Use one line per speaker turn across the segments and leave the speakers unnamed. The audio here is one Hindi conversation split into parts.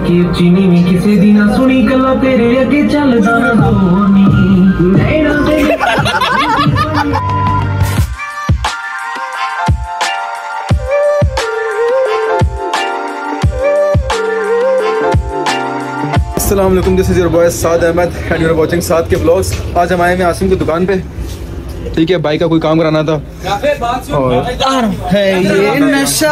की चीनी में किसी दी ना सुनी कला तेरे अगे चलदा होनी नैना तेरे।
अस्सलाम वालेकुम, this is your boy Saad Ahmad and you are watching Saad के व्लॉग्स। आज हम आए हैं आसिम की दुकान पे, ठीक है। भाई का कोई काम कराना था और
है ये नशा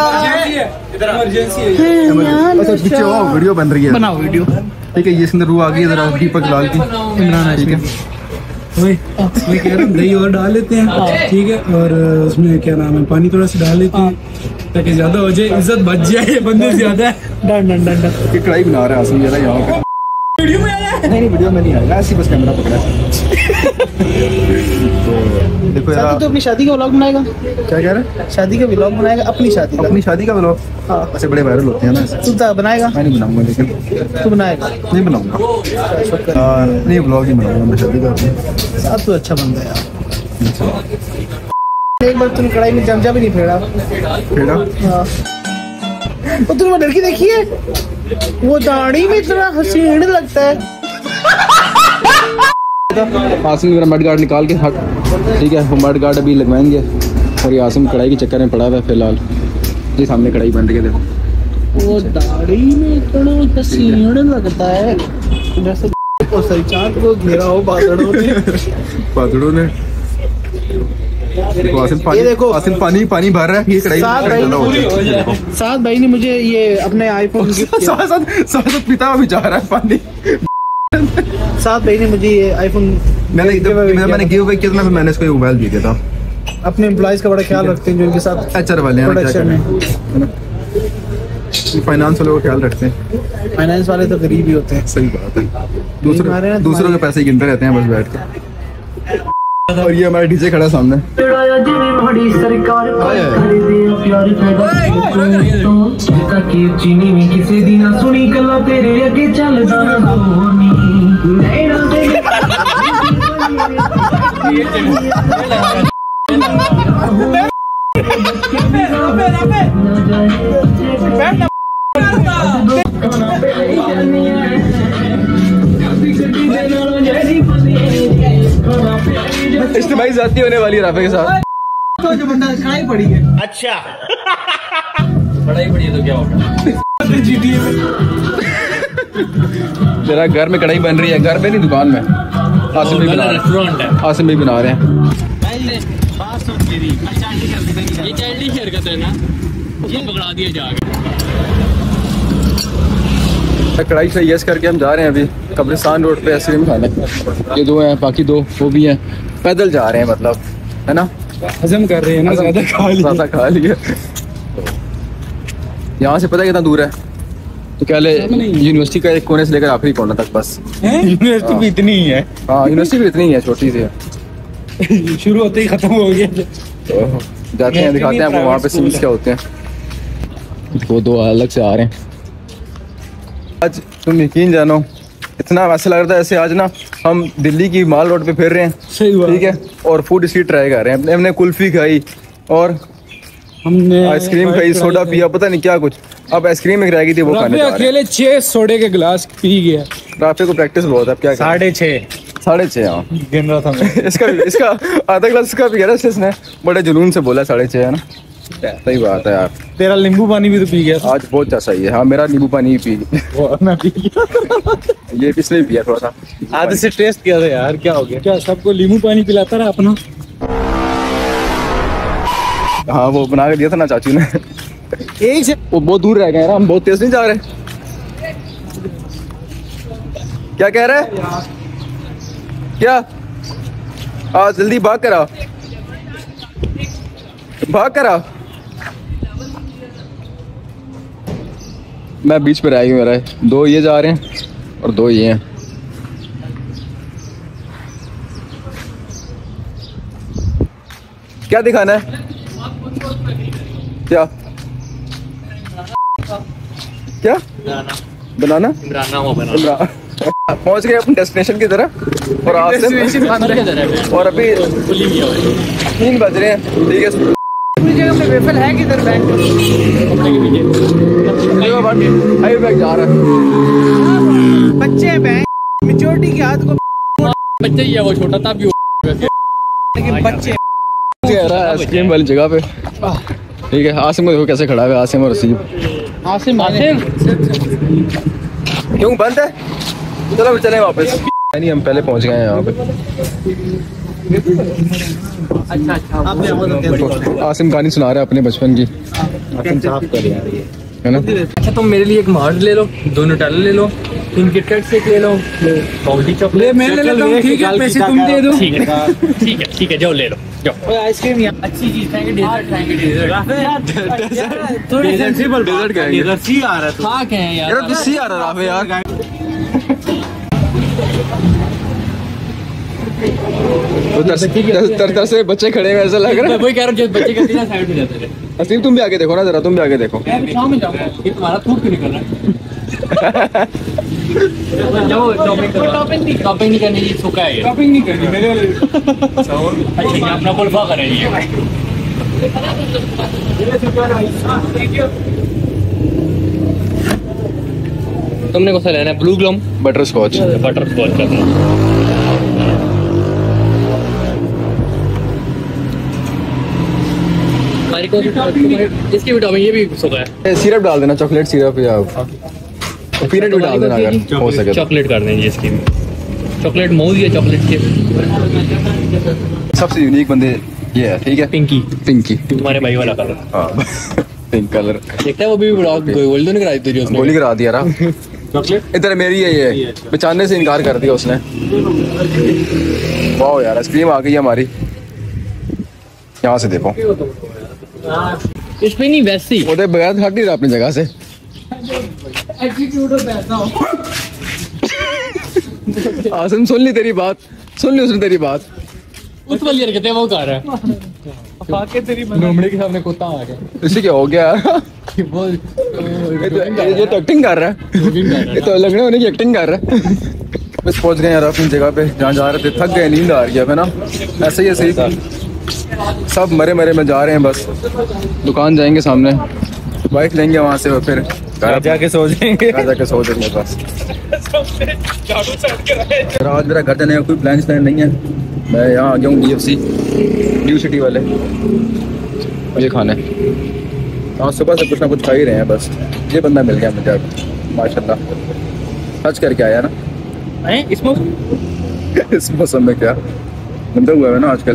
अच्छा पीछे वो वीडियो बन रही है,
बनाओ वीडियो,
ठीक है। ये इसके अंदर रूह आ गई जरा दीपक लाल की,
इमरान,
ठीक है।
मैं कह रहा हूँ दही और डाल लेते हैं, ठीक है। और उसमें क्या नाम है, पानी थोड़ा सा डाल लेते हैं ताकि ज्यादा हो जाए, इज्जत बच जाए, बंदे ज्यादा है।
Done done done done.
ये कढ़ाई बना रहा है आसिम जरा यहाँ पे।
वीडियो में आया है?
नहीं वीडियो में नहीं आएगा, ऐसी बस कैमरा पकड़ा है। तो देखो यार,
तो अपनी शादी का व्लॉग बनाएगा,
क्या कह रहे हैं?
शादी का व्लॉग बनाएगा, अपनी शादी का,
अपनी शादी का व्लॉग।
हाँ।
ऐसे बड़े वायरल होते हैं ना ऐसे।
तू तो बनाएगा?
मैं नहीं बनाऊंगा, लेकिन
तू बनाएगा?
नहीं बनाऊंगा यार, नहीं व्लॉग ही बनाऊंगा मैं शादी का।
साथ तो अच्छा बंदा है यार। एक बार तूने कढ़ाई में चमचा भी नहीं फेरा। हाँ। और तूने वो लड़की देखी है, वो दाढ़ी में इतना हसीन लगता है।
आसिम मेरा मड गार्ड निकाल के हट, ठीक है। वो मड गार्ड अभी लगवाएंगे और ये आसिम कढ़ाई के चक्कर में पड़ा हुआ है फिलहाल। ये सामने कढ़ाई बन रही है, देखो।
वो दाढ़ी में इतना हसीन लगता है जैसे सही चांद को घेरा हो बादलों ने।
बादलों ने। देखो आसिम पानी,
ये देखो
आसिम पानी पानी भर रहा है। ये कढ़ाई
साथ भाई ने मुझे ये अपने आईफोन
साथ पिता भी जा रहा है पानी।
साथ भाई ने मुझे ये आईफोन
मैंने गिव अवे किया था, मैंने इसको ये मोबाइल दे दिया था।
अपने एम्प्लॉइज का बड़ा ख्याल रखते हैं जो इनके साथ
एचआर वाले हैं,
प्रोडक्शन में
फाइनेंस वालों का ख्याल रखते हैं।
फाइनेंस वाले तो गरीब ही होते हैं।
सही बात है,
हमारे
दूसरों के पैसे गिनते रहते हैं बस बैठ के। और ये हमारा डीजे खड़ा सामने।
चीनी में किसी दी ना सुनी कला तेरे अगे चलदा होनी नैना तेरे।
इससे भाई जाती होने वाली है राफे के साथ।
तो जो बंदा कढ़ाई पड़ी है,
अच्छा बड़ा ही बढ़िया, तो क्या होगा
GTA में
जरा घर में कढ़ाई बन रही है, घर में नहीं दुकान में। आसिम भी बना रहे हैं,
रेस्टोरेंट है।
आसिम भी बना रहे हैं।
ये चाइल्डी हरकत है ना, उसको पकड़ा दिया जाएगा।
कढ़ाई से यस करके हम जा रहे हैं अभी कब्रिस्तान रोड पे आइसक्रीम खाने। ये दो हैं, बाकी दो वो भी हैं। पैदल जा रहे हैं, मतलब है ना,
हजम कर रहे हैं ना, ज्यादा
खा लिया। यहाँ से पता है कितना दूर है? तो क्या ले, यूनिवर्सिटी का एक कोने से लेकर आखिरी कोने तक बस।
यूनिवर्सिटी भी इतनी ही है।
हाँ यूनिवर्सिटी भी इतनी ही है, छोटी सी है।
शुरू होते ही खत्म हो गया।
तो जाते हैं, दिखाते हैं आपको वहाँ पे सीन्स क्या होते हैं। वो दो अलग से आ रहे हैं। आज तुम यकीन जानो, इतना वैसा लग रहा था ऐसे आज ना हम दिल्ली की माल रोड पे फिर रहे हैं,
सही बात,
ठीक है। और फूड स्ट्रीट ट्राई कर रहे हैं। हमने कुल्फी खाई और
हमने
आइसक्रीम खाई, सोडा पिया, पता नहीं क्या कुछ। अब आइसक्रीम एक रह गई थी, वो खाने जा रहे हैं।
अकेले 6 सोडे के गिलास पी गया।
राफे को प्रैक्टिस बहुत है, अब क्या
6.5
6.5। हाँ
गिन रहा था मैं।
इसका आधा ग्लास इसका भी कह इसने बड़े जुनून से बोला 6.5 है ना। सही बात है यार।
तेरा नींबू पानी भी तो पी गया
आज बहुत अच्छा सही है। हाँ मेरा नींबू पानी भी पी
मैं पी गया।
ये पिछले भी पिया थोड़ा सा,
आधे से टेस्ट किया था यार, क्या हो गया? क्या सबको नींबू पानी पिलाता रहा अपना?
हाँ वो बना के दिया था ना चाचू ने।
एक से
वो बहुत दूर रह गए यार, हम बहुत तेज नहीं जा रहे। क्या कह रहे हैं? क्या? आज जल्दी भाग कर आओ, भाग कर आओ। मैं बीच पे रह गया, मेरा दो ये जा रहे हैं और दो ये हैं। क्या दिखाना है? क्या क्या बनाना? पहुंच गए अपने डेस्टिनेशन की तरफ और आपसे और अभी 3 बज रहे हैं, ठीक है।
जगह पे वेफल है किधर बैंक
हाई बैग जा रहा है।
बच्चे हैं बैंक मेच्योरिटी की हाथ को
बच्चा ही है वो, छोटा था भी
लेकिन बच्चे
आइसक्रीम वाली जगह पे। ठीक है, आसिम को देखो कैसे खड़ा है, आसिम और रसीब।
आसिम
क्यों बंद है? चलो फिर चले वापस। नहीं, हम पहले पहुंच गए हैं यहाँ पे। आसिम कहानी सुना रहा है अपने बचपन की, है ना।
अच्छा तुम मेरे लिए एक मार्ट ले लो, 2 न्यूटेला ले लो, 3 किटकैट शेक ले लो, बाउंडी चॉकलेट
मैं ले लेता हूँ। ठीक है, पैसे तुम दे दो।
ठीक है जाओ ले लो जाओ।
आइसक्रीम अच्छी चीज है कि डेजर्ट खाएंगे। डेजर्ट थोड़ी सेंसिबल
डेजर्ट खाएंगे।
डेजर्ट सी आ रहा है
हाँ क्या है यार,
यार सी आ रहा है यार। तर से बच्चे खड़े हैं ऐसा लग रहा है।
वही कह रहा हूँ, जब बच्चे कहते हैं साइड हो जाते हैं।
असीम तुम भी आगे देखो ना जरा, तुम भी आगे देखो।
शाम में जाऊंगा, ये तुम्हारा थूक क्यों निकल रहा है? जाओ टॉपिंग नहीं करनी, ये सूखा है ये।
शॉपिंग नहीं करनी मेरे वाले।
अच्छा अपना कुल्फा करेंगे। तुमने कौन सा लेना है? ब्लू ग्लम
बटर स्कॉच।
बटर स्कॉच करना। इसकी विटामिन ये भी सूखा है।
सिरप डाल देना, चॉकलेट सिरप या पीनट भी डाल देना अगर हो सके।
चॉकलेट कर देंगे इसकी, चॉकलेट मऊज या चॉकलेट के
सबसे यूनिक बंदे ये है। ठीक है,
पिंकी
पिंकी
तुम्हारे भाई वाला कलर।
हाँ पिंक कलर
देखता है वो भी गोल्डन कराई तुझे उसने।
गोली करा दिया रहा।
चॉकलेट
इधर मेरी है ये, बेचाने से इनकार कर दिया उसने। वाह यार, आइसक्रीम आ गई हमारी। यहाँ से देखो,
इस पे नहीं वैसी
वो बगैर हट नहीं रहा अपनी जगह से। आसिम सुन ली तेरी बात, सुन ली उसने तेरी बात।
उस वाली हरकतें वो कर रहा है। लोमड़ी के सामने कुत्ता आ गया।
इसे क्या हो गया?
वो
ये तो एक्टिंग कर रहा है, ये तो लगने होने की एक्टिंग कर रहा है। बस पहुंच गए यार अपनी जगह पे जहाँ जा रहे थे। थक गए, नींद आ रही है ना। ऐसे ही ऐसे ही सब मरे मरे में जा रहे हैं। बस दुकान जाएंगे सामने, बाइक लेंगे वहाँ से और फिर घर जाके सो जाएंगे। घर जाके सो जाएंगे बस। आज मेरा घर जाने का कोई प्लान नहीं है। मैं यहाँ आ गया हूँ DFC न्यू सिटी वाले ये खाने। हाँ सुबह से कुछ ना कुछ खा ही रहे हैं बस। ये बंदा मिल गया मुझे माशाल्लाह, सच करके आया ना। इस मौसम में क्या बंदा हुआ है ना आजकल।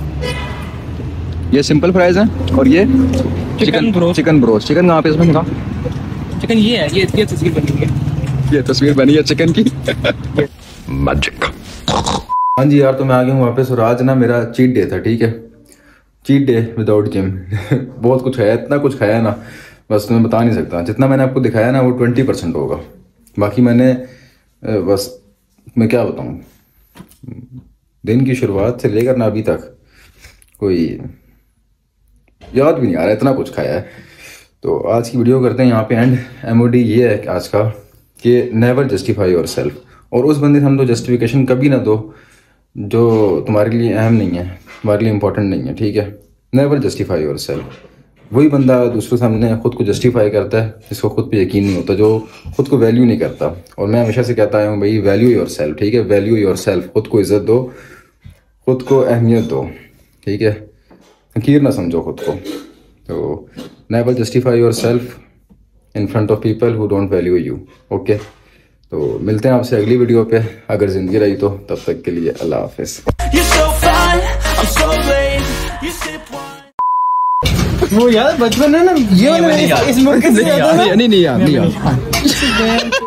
ये सिंपल फ्राइज है और ये चिकन ब्रोस्ट। चिकन कहाँ पे इसमें कहा?
चिकन ये है, ये तस्वीर बनी है,
ये तस्वीर बनी है चिकन की। मैजिक। हाँ जी यार, तो मैं आ गया हूँ वापस और आज ना मेरा चीट डे था। ठीक है, चीट डे विदाउट जिम। बहुत कुछ खाया, इतना कुछ खाया ना बस मैं बता नहीं सकता। जितना मैंने आपको दिखाया ना वो 20% होगा। बाकी मैंने बस मैं क्या बताऊँ, दिन की शुरुआत से लेकर ना अभी तक कोई याद भी नहीं आ रहा, इतना कुछ खाया है। तो आज की वीडियो करते हैं यहाँ पे एंड। MOD ये है आज का कि नेवर जस्टिफाई योर सेल्फ। और उस बंदे से हम तो जस्टिफिकेशन कभी ना दो जो तुम्हारे लिए अहम नहीं है, तुम्हारे लिए इंपॉर्टेंट नहीं है। ठीक है, नेवर जस्टिफाई योर सेल्फ। वही बंदा दूसरे सामने खुद को जस्टिफाई करता है जिसको खुद पे यकीन नहीं होता, जो खुद को वैल्यू नहीं करता। और मैं हमेशा से कहता आया हूँ भाई, वैल्यू योर सेल्फ। ठीक है, वैल्यू योर सेल्फ। खुद को इज्जत दो, खुद को अहमियत दो। ठीक है, फकीर ना समझो खुद को। तो never justify yourself in front of people who don't value you. Okay, तो मिलते हैं आपसे अगली वीडियो पे, अगर जिंदगी रही तो। तब तक के लिए अल्लाह हाफिज।
वो यार बचपन है ना, ये इस मुल्क से
नहीं यार।